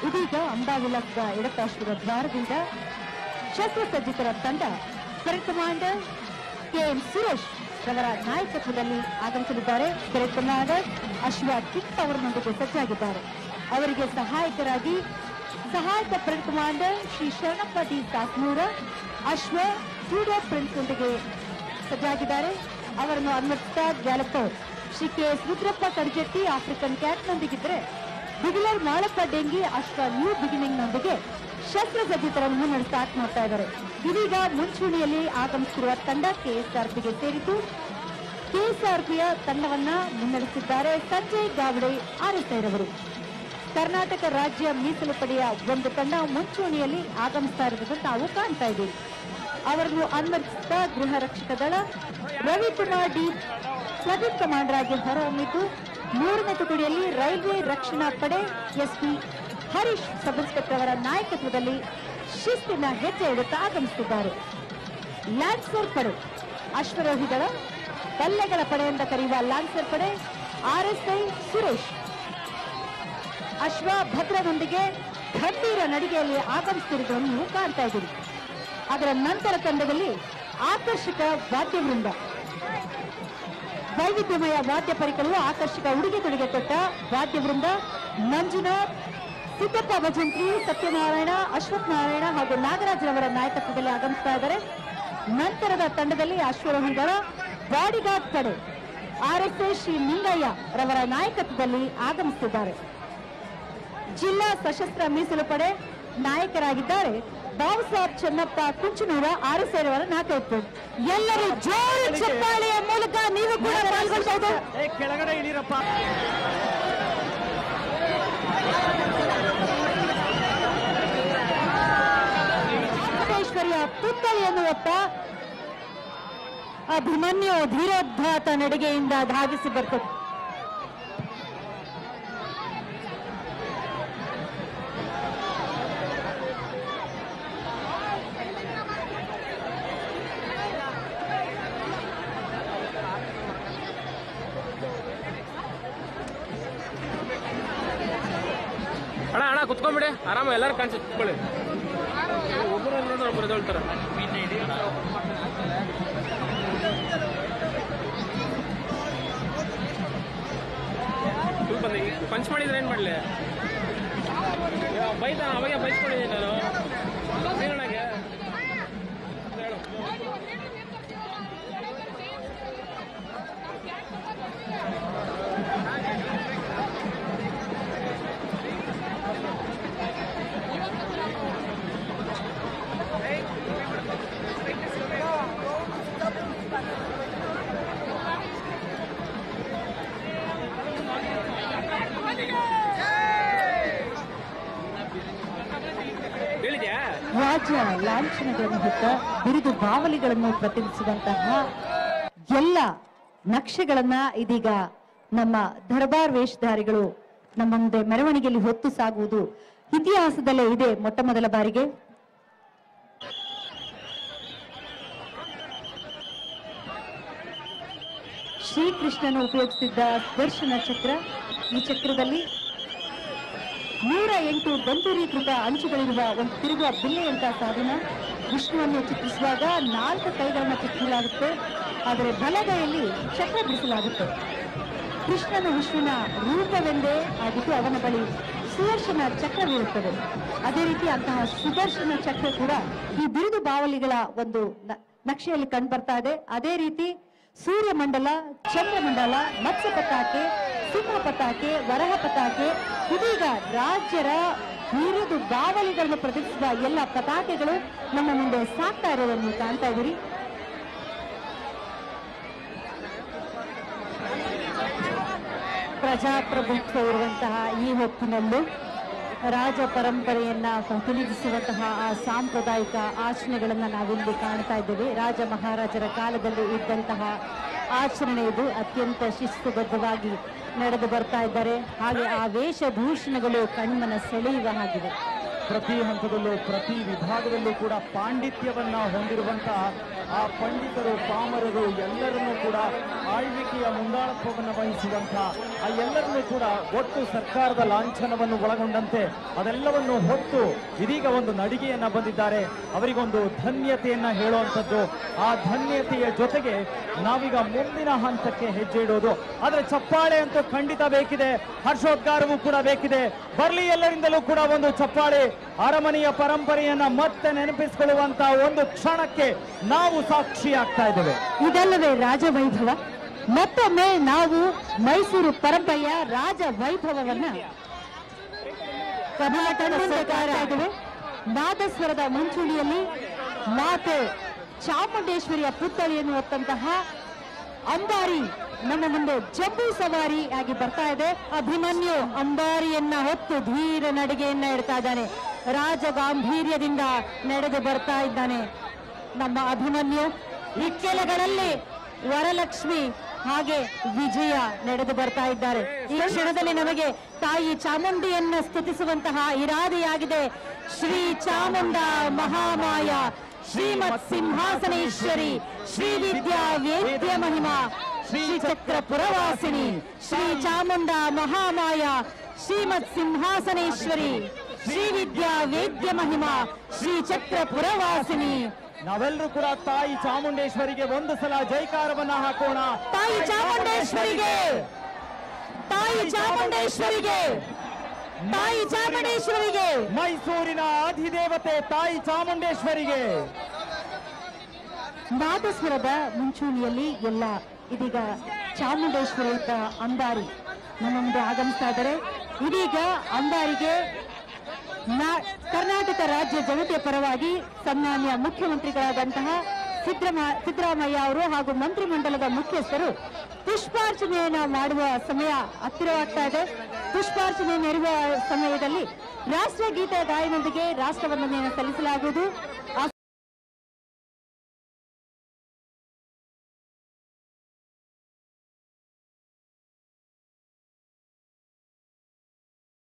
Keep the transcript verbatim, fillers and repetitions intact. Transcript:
ಇದೀಗ ಅಂಬಾವಿಲಾಸದ ಎಡಪಾರ್ಶ್ವದ ದ್ವಾರದಿಂದ ಶಸ್ತ್ರಸಜ್ಜಿತರ ತಂಡ parade commander KM Suresh ಅವರ ನಾಯಕತ್ವದಲ್ಲಿ ಆಗಮಿಸಲಿದ್ದಾರೆ. ಪರೇಡ್ ಕಮಾಂಡರ್ ಅಶ್ವ ಕಿಟ್ ಅವರೊಂದಿಗೆ ಸಜ್ಜಾಗಿದ್ದಾರೆ. ಅವರಿಗೆ ಸಹಾಯಕರಾಗಿ ಸಹಾಯಕ parade commander Shri Sharanappa D Sasnur ಅಶ್ವ ಜೂಡೋ ಪ್ರಿನ್ಸ್ ನೊಂದಿಗೆ ಸಜ್ಜಾಗಿದ್ದಾರೆ. ಅವರನ್ನು ಅನ್ವರ್ಸ್ತಾ galloper Shri K S Rudrappa Kadajatti African cat ನೊಂದಿಗಿದ್ರೆ ಬಿಗಿಲರ್ ಮಾಳಪ್ಪ ಡೆಂಗಿ ಅಶ್ವ ನ್ಯೂ ಬಿಗಿನಿಂಗ್ ನೊಂದಿಗೆ ಶಸ್ತ್ರಸಜ್ಜಿತರನ್ನು ಮುನ್ನಡೆ ಸ್ಟಾರ್ಟ್ ಮಾಡ್ತಾ ಇದ್ದಾರೆ. ಇದೀಗ ಮುಂಚೂಣಿಯಲ್ಲಿ ಆಗಮಿಸಿರುವ ತಂಡ ಕೆಎಸ್ಆರ್ಪಿಗೆ ಸೇರಿತು. ಕೆಎಸ್ಆರ್ಪಿಯ ತಂಡವನ್ನ ಮುನ್ನಡೆಸಿದ್ದಾರೆ ಸಂಜಯ್ ಗಾವಡೆ ಆರ್ಎಸ್ಐರವರು. ಕರ್ನಾಟಕ ರಾಜ್ಯ ಮೀಸಲು ಪಡೆಯ ಒಂದು ತಂಡ ಮುಂಚೂಣಿಯಲ್ಲಿ ಆಗಮಿಸ್ತಾ ಇರುವುದನ್ನು ನಾವು ಕಾಣ್ತಾ ಇದ್ದೀವಿ. ಅವರನ್ನು ಅನ್ವರ್ತಿಸಿದ ಗೃಹ ರಕ್ಷಕ ದಳ ರವಿಕುಮಾರ್ ಡಿ ಪ್ಲಟೂನ್ ಕಮಾಂಡರ್ ಆಗಿ ಹೊರಹೊಮ್ಮಿದ್ದು, ಮೂರನೇ ತುಕಡಿಯಲ್ಲಿ ರೈಲ್ವೆ ರಕ್ಷಣಾ ಪಡೆ ಎಸ್ಪಿ ಹರೀಶ್ ಸಬ್ ಇನ್ಸ್ಪೆಕ್ಟರ್ ಅವರ ನಾಯಕತ್ವದಲ್ಲಿ ಶಿಸ್ತಿನ ಹೆಜ್ಜೆ ಇಡುತ್ತಾ ಆಗಮಿಸುತ್ತಿದ್ದಾರೆ. ಲ್ಯಾನ್ಸರ್ ಪಡೆ ಅಶ್ವರೋಹಿ ದಳ ಬಲ್ಲೆಗಳ ಪಡೆ ಅಂತ ಕರೆಯುವ ಲ್ಯಾನ್ಸರ್ ಪಡೆ ಆರ್ಎಸ್ಐ ಸುರೇಶ್ ಅಶ್ವ ಭದ್ರದೊಂದಿಗೆ ಗಂಭೀರ ನಡಿಗೆಯಲ್ಲಿ ಆಗಮಿಸುತ್ತಿರುವುದನ್ನು ನೀವು ಕಾಣ್ತಾ ಇದ್ದೀರಿ. ಅದರ ನಂತರ ತಂಡದಲ್ಲಿ ಆಕರ್ಷಕ ವಾದ್ಯವೃಂದ, ವೈವಿಧ್ಯಮಯ ವಾದ್ಯ ಪರಿಕರಗಳು, ಆಕರ್ಷಕ ಉಡುಗೆ ತೊಡುಗೆ ಕೊಟ್ಟ ವಾದ್ಯವೃಂದ ಮಂಜುನಾಥ್, ಸಿದ್ದಪ್ಪ ಭಜಂತ್ರಿ, ಸತ್ಯನಾರಾಯಣ, ಅಶ್ವಥ್ ನಾರಾಯಣ ಹಾಗೂ ನಾಗರಾಜ್ರವರ ನಾಯಕತ್ವದಲ್ಲಿ ಆಗಮಿಸ್ತಾ ಇದ್ದಾರೆ. ನಂತರದ ತಂಡದಲ್ಲಿ ಅಶ್ವರೋಹಿಗಳ ಬಾಡಿಗಾರ್ಡ್ ಪಡೆ ಆರ್ಎಸ್ಎ ಶ್ರೀ ನಿಂಗಯ್ಯ ರವರ ನಾಯಕತ್ವದಲ್ಲಿ ಆಗಮಿಸುತ್ತಿದ್ದಾರೆ. ಜಿಲ್ಲಾ ಸಶಸ್ತ್ರ ಮೀಸಲು ಪಡೆ ನಾಯಕರಾಗಿದ್ದಾರೆ ಬಾಬು ಸಾಹೇಬ್ ಚೆನ್ನಪ್ಪ ಕುಂಚನೂರ ಆರ್ಎಸ್ಐ ರವರ ನಾಯಕತ್ವ. ಎಲ್ಲರೂ ಜೋರು ಚಪ್ಪಾಳೆಯ ಮೂಲಕ ನೀವು ಕೂಡ ಪಾಲ್ಗೊಳ್ಬಹುದು. ಕೆಳಗಡೆ ಇಳಿರಪ್ಪ. ವೆಂಕಟೇಶ್ವರಿಯ ಪುತ್ಥಳಿಯನ್ನು ಹೊತ್ತ ಅಭಿಮನ್ಯು ಧೀರೋದ್ಧಾತ ನಡಿಗೆಯಿಂದ ಧಾವಿಸಿ ಬರ್ತದೆ. ಅಣ್ಣ ಅಣ್ಣ ಕುತ್ಕೊಂಡ್ಬಿಡಿ, ಆರಾಮ ಎಲ್ಲರೂ ಕಾಣಿಸಿ ಕುತ್ಕೊಳ್ಳಿ. ಒಬ್ಬರು ನೋಡಿದ್ರೆ ಒಬ್ಬರು ಎದ್ದೇಳ್ತಾರ. ಸ್ವಲ್ಪ ಪಂಚ್ ಮಾಡಿದ್ರೆ ಏನ್ ಮಾಡ್ಲಿ? ಬೈತಾ ಅವಾಗ ಬೈಸ್ಕೊಂಡಿದ್ದೀನಿ ನಾನು ನೀರೊಳಗೆ. ರಾಜ್ಯ ಲಾಂಛನಗಳನ್ನು ಹೊತ್ತ ಬಿರುದು ಬಾವಲಿಗಳನ್ನು ಪ್ರತಿನಿಧಿಸುವಂತಹ ಎಲ್ಲ ನಕ್ಷೆಗಳನ್ನ ಇದೀಗ ನಮ್ಮ ದರ್ಬಾರ್ ವೇಷಧಾರಿಗಳು ನಮ್ಮ ಮುಂದೆ ಮೆರವಣಿಗೆಯಲ್ಲಿ ಹೊತ್ತು ಸಾಗುವುದು ಇತಿಹಾಸದಲ್ಲೇ ಇದೆ ಮೊಟ್ಟ ಮೊದಲ ಬಾರಿಗೆ. ಶ್ರೀಕೃಷ್ಣನು ಉಪಯೋಗಿಸುತ್ತಿದ್ದ ಸುದರ್ಶನ ಚಕ್ರ. ಈ ಚಕ್ರದಲ್ಲಿ ನೂರ ಎಂಟು ಬಂದೂರೀಕೃತ ಅಂಚುಗಳಿರುವ ಒಂದು ತಿರುಗುವ ಬಿಲ್ಲೆಯಂತಹ ಸಾಧನ. ವಿಷ್ಣುವನ್ನು ಚಿತ್ರಿಸುವಾಗ ನಾಲ್ಕು ಕೈಗಳನ್ನು ಚಿತ್ರಿಸಲಾಗುತ್ತೆ, ಆದರೆ ಬಲಗೈಯಲ್ಲಿ ಚಕ್ರ ಬಿಡಿಸಲಾಗುತ್ತೆ. ಕೃಷ್ಣನ ವಿಷ್ಣುವಿನ ರೂಪವೆಂದೇ ಆಗಿದ್ದು ಅವನ ಬಳಿ ಸುದರ್ಶನ ಚಕ್ರವಿರುತ್ತದೆ. ಅದೇ ರೀತಿ ಅಂತಹ ಸುದರ್ಶನ ಚಕ್ರ ಕೂಡ ಈ ಬಿರುದು ಬಾವಲಿಗಳ ಒಂದು ನಕ್ಷೆಯಲ್ಲಿ ಕಂಡು ಬರ್ತಾ ಇದೆ. ಅದೇ ರೀತಿ ಸೂರ್ಯಮಂಡಲ, ಚಂದ್ರಮಂಡಲ, ಮತ್ಸ್ಯ ಪತಾಕೆ, ಸಿಂಹ ಪತಾಕೆ, ವರಹ ಪತಾಕೆ, ಇದೀಗ ರಾಜ್ಯರ ಬಿರುದು ಬಾವಲಿಗಳನ್ನು ಪ್ರದರ್ಶಿಸುವ ಎಲ್ಲ ಪತಾಕೆಗಳು ನಮ್ಮ ಮುಂದೆ ಸಾಕ್ತಾ ಇರೋದನ್ನು ಕಾಣ್ತಾ ಇದ್ದೀರಿ. ಪ್ರಜಾಪ್ರಭುತ್ವ ಇರುವಂತಹ ಈ ಹೊತ್ತಿನಲ್ಲೂ ರಾಜ ಪರಂಪರೆಯನ್ನ ಪ್ರತಿನಿಧಿಸುವಂತಹ ಆ ಸಾಂಪ್ರದಾಯಿಕ ಆಚರಣೆಗಳನ್ನ ನಾವಿಲ್ಲಿ ಕಾಣ್ತಾ ಇದ್ದೇವೆ. ರಾಜ ಮಹಾರಾಜರ ಕಾಲದಲ್ಲಿ ಇದ್ದಂತಹ ಆಚರಣೆ ಇದು. ಅತ್ಯಂತ ಶಿಸ್ತುಬದ್ಧವಾಗಿ ನಡೆದು ಬರ್ತಾ ಇದ್ದಾರೆ. ಹಾಗೆ ಆ ವೇಷಭೂಷಣಗಳು ಕಣ್ಮನ ಸೆಳೆಯುವ ಹಾಗಿದೆ. ಪ್ರತಿ ಹಂತದಲ್ಲೂ ಪ್ರತಿ ವಿಭಾಗದಲ್ಲೂ ಕೂಡ ಪಾಂಡಿತ್ಯವನ್ನ ಹೊಂದಿರುವಂತಹ ಆ ಪಂಡಿತರು ಪಾಮರರು ಎಲ್ಲರನ್ನೂ ಕೂಡ ಆಳ್ವಿಕೆಯ ಮುಂದಾಳತ್ವವನ್ನು ವಹಿಸುವಂತಹ ಆ ಎಲ್ಲರನ್ನೂ ಕೂಡ ಒಟ್ಟು ಸರ್ಕಾರದ ಲಾಂಛನವನ್ನು ಒಳಗೊಂಡಂತೆ ಅದೆಲ್ಲವನ್ನು ಹೊತ್ತು ಇದೀಗ ಒಂದು ನಡಿಗೆಯನ್ನ ಬಂದಿದ್ದಾರೆ. ಅವರಿಗೊಂದು ಧನ್ಯತೆಯನ್ನ ಹೇಳುವಂಥದ್ದು. ಆ ಧನ್ಯತೆಯ ಜೊತೆಗೆ ನಾವೀಗ ಮುಂದಿನ ಹಂತಕ್ಕೆ ಹೆಜ್ಜೆ ಇಡೋದು. ಆದ್ರೆ ಚಪ್ಪಾಳೆ ಅಂತೂ ಖಂಡಿತ ಬೇಕಿದೆ, ಹರ್ಷೋದ್ಗಾರವೂ ಕೂಡ ಬೇಕಿದೆ. ಬರ್ಲಿ ಎಲ್ಲರಿಂದಲೂ ಕೂಡ ಒಂದು ಚಪ್ಪಾಳೆ. ಅರಮನೆಯ ಪರಂಪರೆಯನ್ನ ಮತ್ತೆ ನೆನಪಿಸಿಕೊಳ್ಳುವಂತ ಒಂದು ಕ್ಷಣಕ್ಕೆ ನಾವು ಸಾಕ್ಷಿ ಆಗ್ತಾ ಇದ್ದೇವೆ. ಇದಲ್ಲವೇ ರಾಜವೈಭವ. ಮತ್ತೊಮ್ಮೆ ನಾವು ಮೈಸೂರು ಪರಂಪರೆಯ ರಾಜ ವೈಭವವನ್ನ ಕರ್ನಾಟಕ ನಾದಸ್ವರದ ಮುಂಚೂಣಿಯಲ್ಲಿ ಮಾತೆ ಚಾಮುಂಡೇಶ್ವರಿಯ ಪುತ್ಥಳಿಯನ್ನು ಹೊತ್ತಂತಹ ಅಂಬಾರಿ ನಮ್ಮ ಮುಂದೆ ಜಂಬೂ ಸವಾರಿ ಆಗಿ ಬರ್ತಾ ಇದೆ. ಅಭಿಮನ್ಯು ಅಂಬಾರಿಯನ್ನ ಹೊತ್ತು ಧೀರ ನಡಿಗೆಯನ್ನ ಇಡ್ತಾ ಇದ್ದಾನೆ. ರಾಜ ಗಾಂಭೀರ್ಯದಿಂದ ನಡೆದು ಬರ್ತಾ ಇದ್ದಾನೆ ನಮ್ಮ ಅಭಿಮನ್ಯು. ಇಕ್ಕೆಲಗಳಲ್ಲಿ ವರಲಕ್ಷ್ಮಿ ಹಾಗೆ ವಿಜಯ ನಡೆದು ಬರ್ತಾ ಇದ್ದಾರೆ. ಈ ಕ್ಷಣದಲ್ಲಿ ನಮಗೆ ತಾಯಿ ಚಾಮುಂಡಿಯನ್ನ ಸ್ತುತಿಸುವಂತಹ ಇರಾದೆಯಾಗಿದೆ. ಶ್ರೀ ಚಾಮುಂಡ ಮಹಾಮಾಯ ಶ್ರೀಮತ್ ಸಿಂಹಾಸನೇಶ್ವರಿ ಶ್ರೀ ವಿದ್ಯಾ ವೇದ್ಯ ಮಹಿಮಾ ಶ್ರೀ ಚಕ್ರ ಪುರವಾಸಿನಿ ಶ್ರೀ ಚಾಮುಂಡ ಮಹಾಮಾಯ ಶ್ರೀಮತ್ ಸಿಂಹಾಸನೇಶ್ವರಿ ಶ್ರೀ ವಿದ್ಯಾ ವೇದ್ಯ ಮಹಿಮಾ ಶ್ರೀ ಚಕ್ರ ಪುರವಾಸಿನಿ. ನಾವೆಲ್ಲರೂ ಕೂಡ ತಾಯಿ ಚಾಮುಂಡೇಶ್ವರಿಗೆ ಒಂದು ಸಲ ಜೈಕಾರವನ್ನ ಹಾಕೋಣ. ತಾಯಿ ಚಾಮುಂಡೇಶ್ವರಿಗೆ, ತಾಯಿ ಚಾಮುಂಡೇಶ್ವರಿಗೆ, ತಾಯಿ ಚಾಮುಂಡೇಶ್ವರಿಗೆ. ಮೈಸೂರಿನ ಅಧಿದೇವತೆ ತಾಯಿ ಚಾಮುಂಡೇಶ್ವರಿಗೆ. ನಾದಸ್ವರದ ಮುಂಚೂಣಿಯಲ್ಲಿ ಎಲ್ಲ ಇದೀಗ ಚಾಮುಂಡೇಶ್ವರಿ ಅಂಬಾರಿ ನಮ್ಮ ಮುಂದೆ ಆಗಮಿಸ್ತಾ ಇದ್ದಾರೆ. ಇದೀಗ ಅಂಬಾರಿಗೆ ಕರ್ನಾಟಕ ರಾಜ್ಯ ಜನತೆಯ ಪರವಾಗಿ ಸನ್ಮಾನ್ಯ ಮುಖ್ಯಮಂತ್ರಿಗಳಾದಂತಹ ಸಿದ್ದರಾಮ ಸಿದ್ದರಾಮಯ್ಯ ಅವರು ಹಾಗೂ ಮಂತ್ರಿಮಂಡಲದ ಮುಖ್ಯಸ್ಥರು ಪುಷ್ಪಾರ್ಚನೆಯನ್ನ ಮಾಡುವ ಸಮಯ ಹತ್ತಿರವಾಗ್ತಾ ಇದೆ. ಪುಷ್ಪಾರ್ಚನೆ ನೆರವೇರುವ ಸಮಯದಲ್ಲಿ ರಾಷ್ಟ್ರಗೀತೆ ಗಾಯನದೊಂದಿಗೆ ರಾಷ್ಟ್ರವಂದನೆಯನ್ನು ಸಲ್ಲಿಸಲಾಗುವುದು.